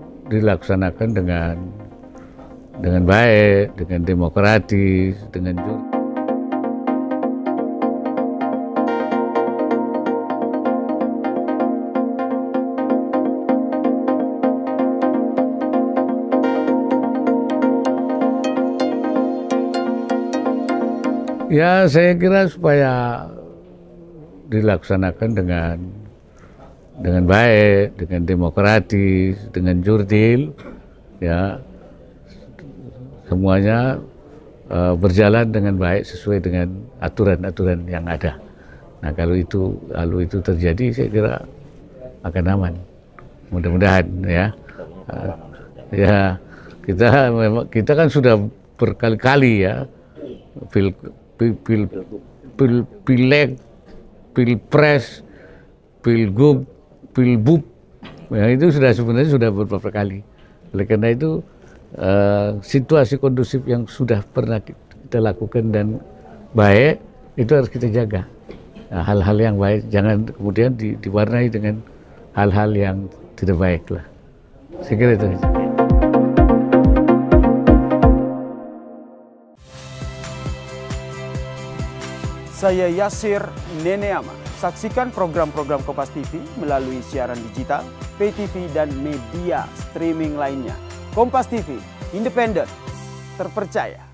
dilaksanakan dengan baik, dengan demokratis, dengan jujur. Ya, saya kira supaya dilaksanakan dengan baik, dengan demokratis, dengan jurdil, ya semuanya berjalan dengan baik sesuai dengan aturan-aturan yang ada. Nah, kalau itu terjadi, saya kira akan aman. Mudah-mudahan ya. Ya, kita kan sudah berkali-kali ya pileg, pilpres, pilgub, pilbub, ya itu sebenarnya sudah beberapa kali. Oleh karena itu situasi kondusif yang sudah pernah kita lakukan dan baik itu harus kita jaga. Nah, hal-hal yang baik jangan kemudian diwarnai dengan hal-hal yang tidak baik lah. Saya kira itu. Saya Yasir Neneama. Saksikan program-program Kompas TV melalui siaran digital, pay TV, dan media streaming lainnya. Kompas TV, independen, terpercaya.